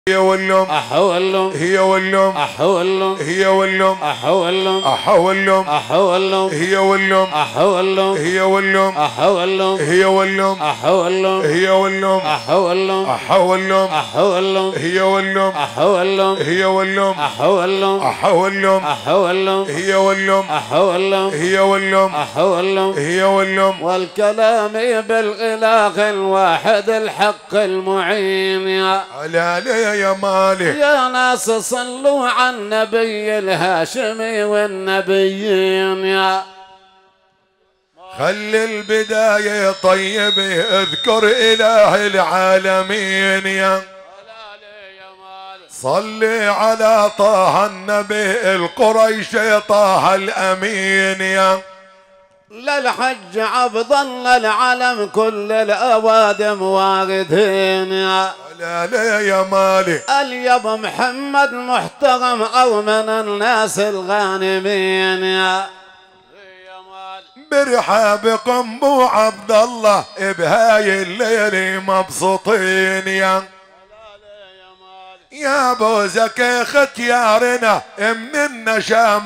هي واللوم أحولهم هي واللوم أحولهم هي واللوم أحولهم أحولهم أحولهم هي واللوم أحولهم هي واللوم أحولهم هي واللوم أحولهم هي واللوم أحولهم أحولهم أحولهم هي واللوم أحولهم هي واللوم أحولهم أحولهم أحولهم هي واللوم أحولهم هي واللوم أحولهم هي واللوم والكلام بالإله الواحد الحق المعين يا على يا مالك يا ناس صلوا على النبي الهاشمي والنبيين يا خلي البداية طيبة اذكر إله العالمين يا صلي على طه النبي القريشي طه الأمين يا للحج عبد الله العلم كل الأوادم واردين يا لا يا مالك اليب محمد محترم أو من الناس الغانمين يا برحابكم بو عبد الله بهاي الليل مبسوطين يا ابو زكي ختيارنا من النشام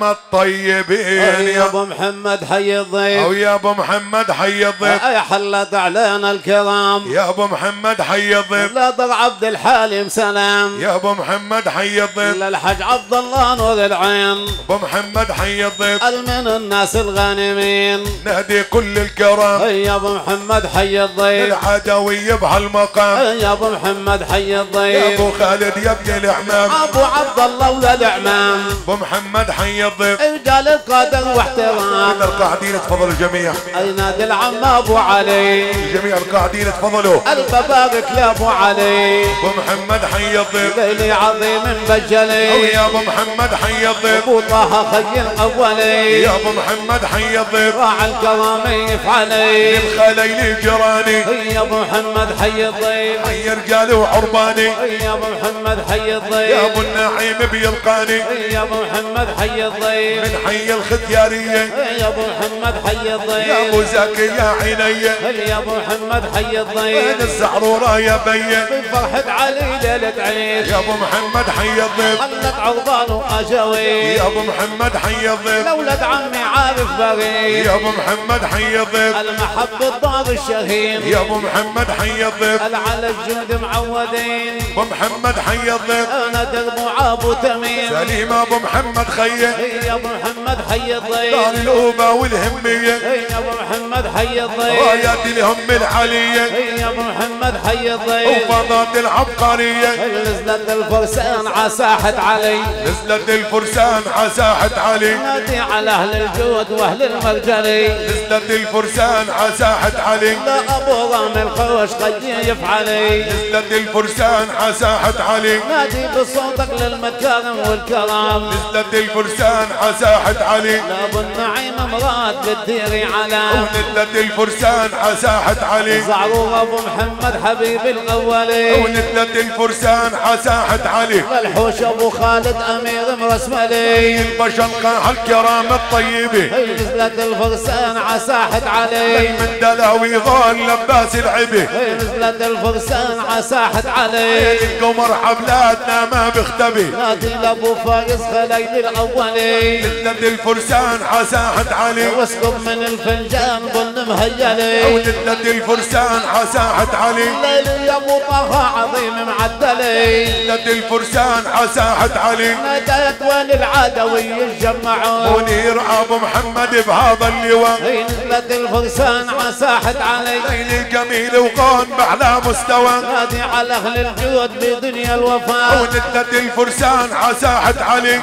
الطيبين يا ابو محمد حي الضيف او يا ابو محمد حي الضيف يا حلت علينا الكرام يا ابو محمد حي الضيف لا ضر عبد الحليم سلام يا ابو محمد حي الضيف للحج عبد الله نور العين ابو محمد حي الضيف من الناس الغانمين نادي كل الكرام يا ابو محمد حي الضيف العدوي بهالمقام يا ابو محمد حي الضيف يا ابو خالد يا ابن العمام ابو عبد الله ولد عمام ابو محمد حي الضيف رجال القدر واحترام القاعدين تفضلوا الجميع نادي العم ابو علي جميع القاعدين تفضلوا الف بارك لابو علي ابو محمد حي الضيف ليلي عظيم بجلي او يا ابو محمد حي الضيف ابو طه خي الاولي يا ابو محمد حي الضيف راعي الكرامي يفعلي الخليل جيراني يا ابو محمد حي الضيف حي رجالي وعرباني يا ابو محمد حي الضيف يا ابو النعيم بيلقاني يا ابو محمد حي الضيف من حي الختيارية يا ابو محمد حي الضيف يا ابو زكي يا عيني يا ابو محمد حي الضيف وين الزعرورة يا بي بفرحة علي ليلة عيد يا ابو محمد حي الضيف خلت عرضان واجوي يا ابو محمد حي الضيف لولد عمي عارف بريد يا ابو محمد حي الضيف المحب الضار الشهيد يا ابو محمد حي الضيف على الجود معودين ابو محمد حي الضيف انا درب ابو تميم سليم ابو محمد خيه يا ابو محمد حي الضيف دار الأوبة والهمية يا ابو محمد حي الضيف رايات الهم العلية يا ابو محمد حي الضيف وفضات العبقرية نزلت الفرسان على ساحة علي نزلت الفرسان على ساحة علي نادي على اهل الجود واهل المرجلي نزلت الفرسان على ساحة علي لا ابو رامي الخوش قيف علي نزلت الفرسان على ساحة علي نادي بصوتك للمكارم والكرام نزلت الفرسان على ساحة علي لا ابو النعيم مراد بالديري على ونزلت الفرسان على ساحة علي زعرور ابو محمد حبيب الاولي ونزلت الفرسان على ساحة علي الحوش ابو خالد امير مرسملي البشر قاع الكرام الطيبة نزلت الفرسان على ساحة علي من دلاوي غال لباس العبه نزلت الفرسان على ساحة علي القمر حبلاتنا ما بيختبي نادي لابو فايز خليل الاولي نزلت الفرسان على ساحة علي واسكب من الفنجان ظل مهيلي ونزلت الفرسان على ساحة علي ليلي يا ابو طه عظيم معدلي نزلت الفرسان على ساحة علي ناديت وين العدوي يتجمعون منير ابو محمد بهذا اللواء نزلت الفرسان على ساحة علي ليلي جميل وغان باعلى مستوى نادي على اهل الجود بدنيا الوفاء ونزلت الفرسان على ساحة علي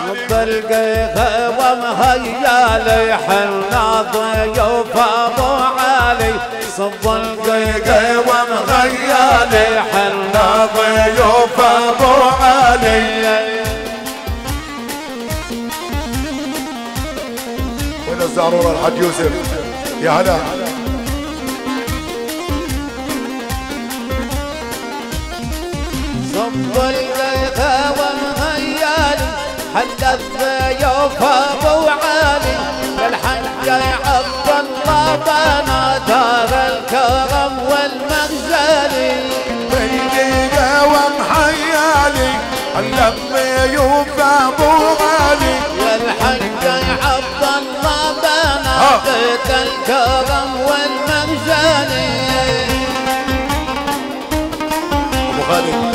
بالقيخة ومهيالي حنا ضيوف ابو علي صب القيخة ومهيالي حنا ضيوف ابو علي وين الزعرورة الحاج يوسف يا هلا صب القيخة ومهيالي حنا ضيوف ابو علي الحج عبد الله بنا دار الكرم والمغزالي بيدي ومحيالي اللمي يوفى ابو علي يا الحج عبد الله بناقة الكرم والمرجاني ابو خالد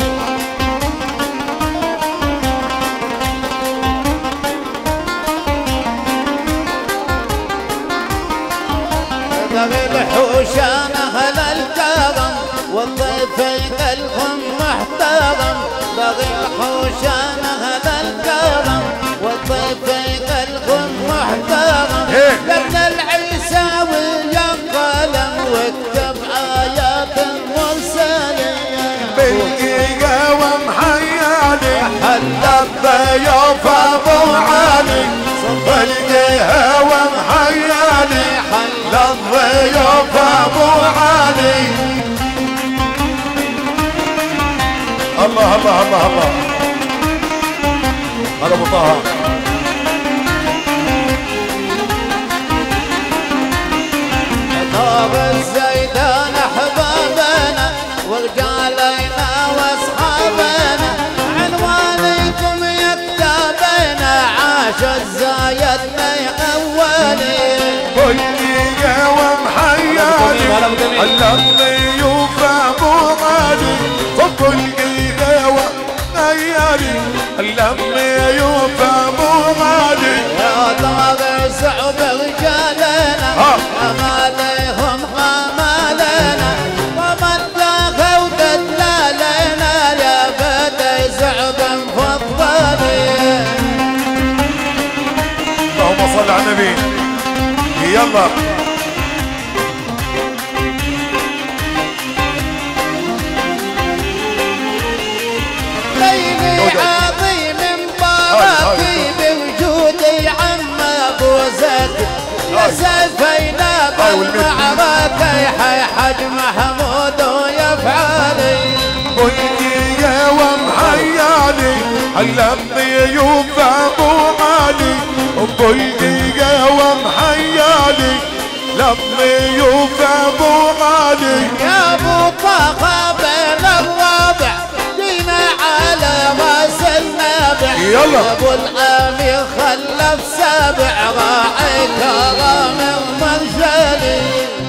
الحوشان اهل الكرم والضيفين الهم محترم بغي الحوشان اهل الكرم والضيفين الهم محترم لابن العيساوي يا قلم واكتب ايات المرسلين بالدقيقة ومحيالي حل الضيوف ابو علي بالدقيقة ومحيالي حل الضيوف ابو علي الله الله الله الله هذا ابو طه طاب الزيدان احبابنا ورجالينا واصحابنا عنوانكم يكتبنا عاش الزايد من اولي بالدقيقة ومحيالي حل الضيوف ابو علي بالدقيقة ومحيالي اللمي يوفى ابو علي يا طاغي صعب رجالنا ما ليهم ما لنا ومن داخل ودلالنا يا بدي صعب مفضلي اللهم صل على النبي يلا ليلي عظيم مباركي بوجودي عم ابو زكي يا سيفينا بالمعركة يا حج محمود ويفعلي بالدقيقة ومحيالي اللمي يوفى ابو علي بالدقيقة ومحيالي لمي يوفى ابو علي يا ابو طه بين الرابع جينا على راس النابع يلا ابو الامير خلف سابع راعي كرم مرجلي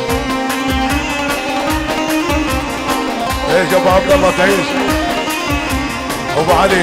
ايش ابو عبد الله تعيش ابو علي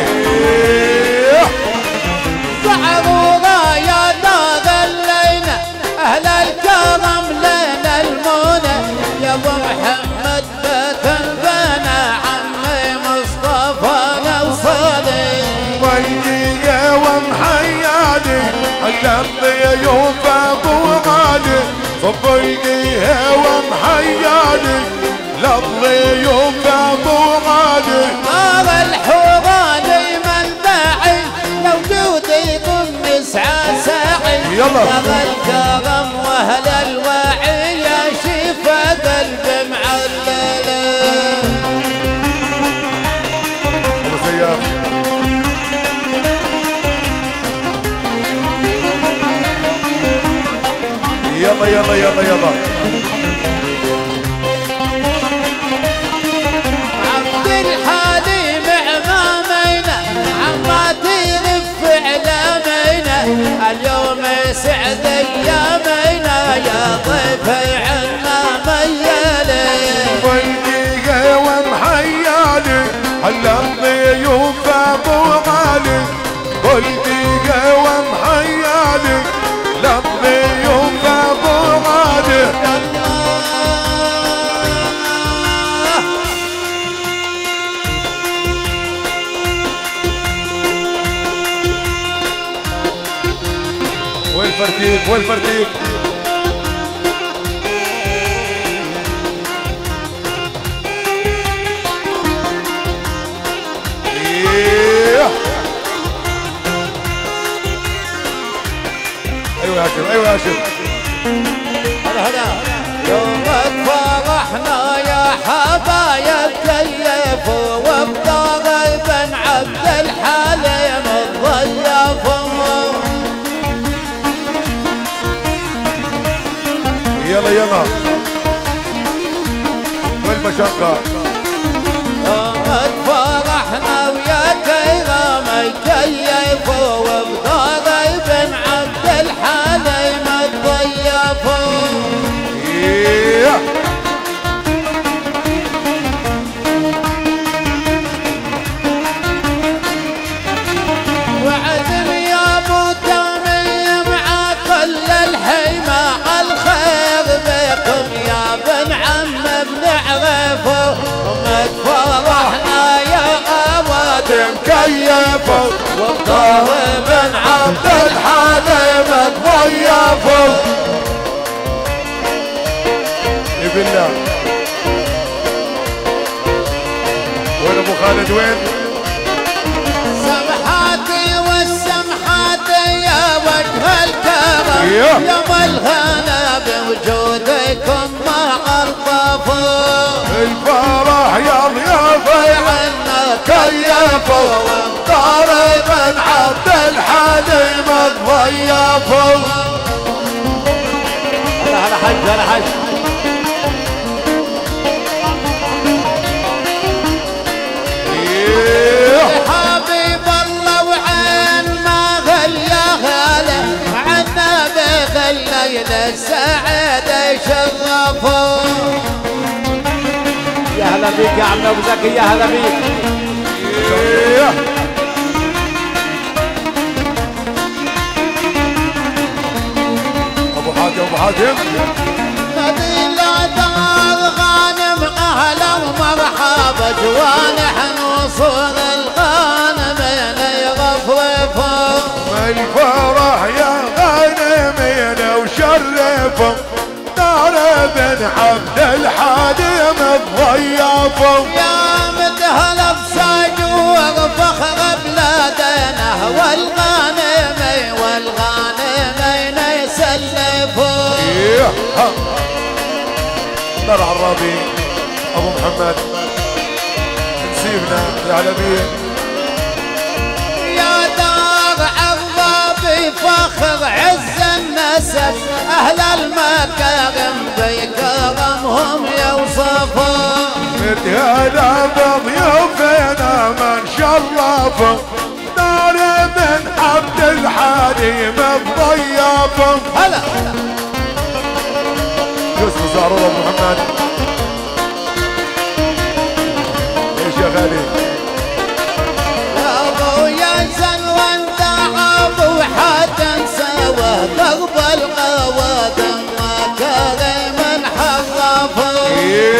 صعبوا يا داغ اللينا اهل الكرم لنا المنى يا ابو محمد بتنبنا عمي مصطفى نوصلي بالدقيقة ومحيالي اللمي يوفى ابو علي بالدقيقة ومحيالي لمي يوفى ابو علي نار الحوراني منبعي لوجودكم نسعى ساعي يلا يا الكرم واهل الوعي يا شفا قلب معلله ابو سياف يلا يلا يلا يلا عبد الحليم عمامينا عماتي رف علامينا اليوم سعد ايامينا يا ضيفي عنا ميالي بالدقيقة ومحيالي اللمي يوفى ابو علي بالدقيقة ومحيالي لمي يوفى ابو علي والفرتيك والفرتيك ايوه يا هاشم ايوه يا هاشم هلا يوم فرحنا يا حبايب كيفوا وبطاغي بن عبد الحليم الضيافوا يلا يلا والمشقة يوم فرحنا ويا كيرا كيفوا والطار بن عبد الحليم تضيفوا. بالله وين ابو خالد وين؟ سمحاتي والسمحاتي يا وجه الكرم يا ملهنا بوجودكم مع الطفل. الفرح يا ضيافة عنا كيفوا والطار بن عبد الحليم تضيفوا. هلا حج هلا حج. حبيب الله وعين ما غلى غالي عنا بغليل السعيد شرفوا. يا هلا بيك يا عم ابو زكي يا هلا بيك. ابو حاتم ابو حاتم مدينة دار غانم اهلا ومرحبا جوانح وصول الغانمين يغفرفوا. الفرح يا غانمين وشرفوا دار بن عبد الحليم تضيفوا. يا مدهل بساجور فخر بلادنا والغانمين يسلفوا. دار عرابي ابو محمد نسيبنا يا علبيه. يا دار عرابي فخر عز النسب اهل المكارم بكرمهم يوصفوا. متهلا بضيوفنا من شرفوا دار بن عبد الحليم تضيفوا. هلا يوسف زهرور ابو محمد ايش يا غالي؟ يا ابويا زن وانت ابو حاتم سوا ضرب القوادم وكريم حرفوا.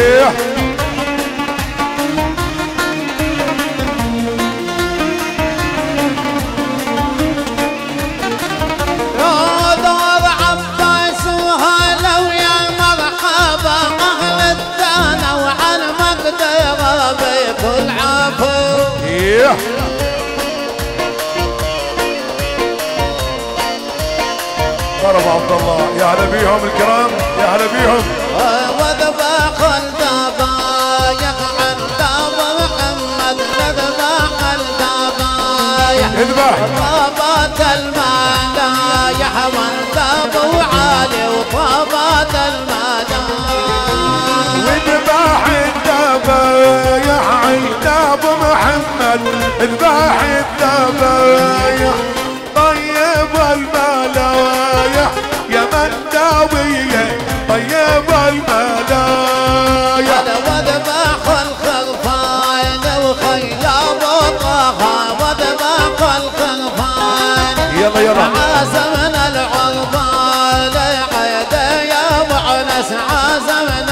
ضرب عبد الله يا هلا بيهم الكرام يا هلا بيهم. وذبح الذبايح عن باب محمد وذبح الذبايح اذبح وطابت الملايح والباب عالي وطابت الملايح. واذبح الذبايح عند ابو محمد اذبح الذبايح طيب الملايح يا منداويه طيب الملايح. وذبح الخرفان وخياب طه وذبح الخرفان. يلا يلا عازمنا العربان عيد يا معنس عازمنا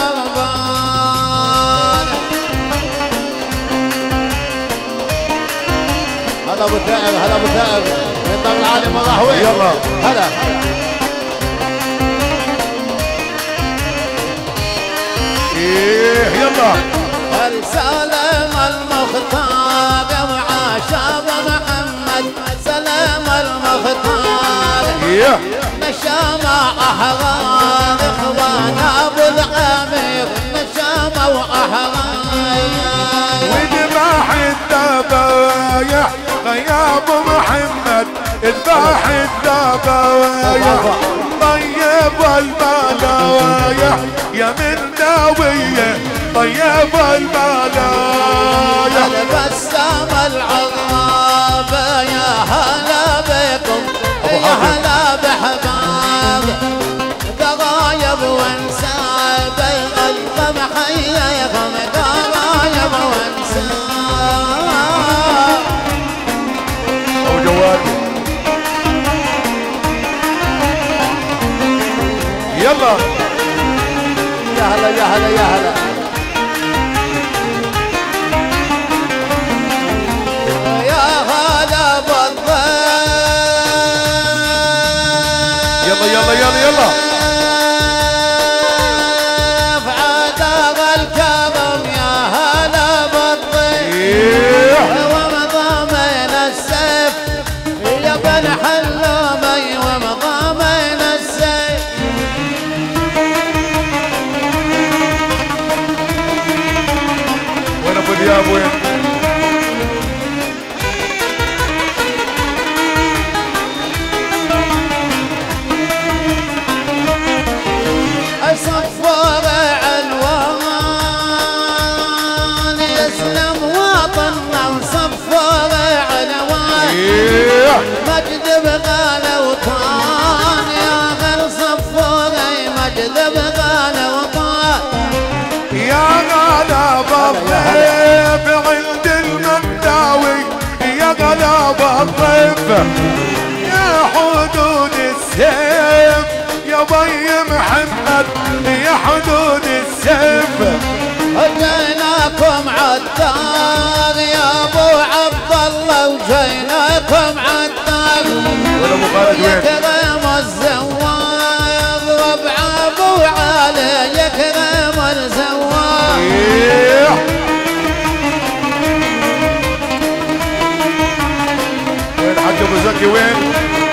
العربان. هلا ابو ثعب هلا ابو ثعب من طب العالم الرهوي. يلا هلا ايه يلا سلام المختار وعاشاب محمد سلام المختار. نشام احرار اخوان ابو العمير نشام واحرار. وذبح الذبايح غياب محمد اذبح الذبايح طيب الملايح يا منداويه طيب الملايح. بسام العراب يا هلا بكم يا هلا بحباب ضرايب وانساب القلب محييكم ضرايب وانساب. ابو جواد يلا يا هلا يا هلا يا هلا. يلا يلا يلا عداغ الكظم يا هلا بالضيف ومضامين السيف يا بن حلومي ومضامين السيف وين ابو دياب وين؟ صفور عنوان يسلم وطننا وصفور عنوان مجد بغالى وطان يا غير صفوري مجد بغالى وطان يا غلاب الضيف عند المنداوي يا غلاب الضيف يا حدود السيف يا بي محمد يا حدود السيف جيناكم عالدار يا ابو عبد الله وجيناكم عالدار يكرم الزواج ربع ابو علي يكرم الزواج وين حاج ابو زكي وين؟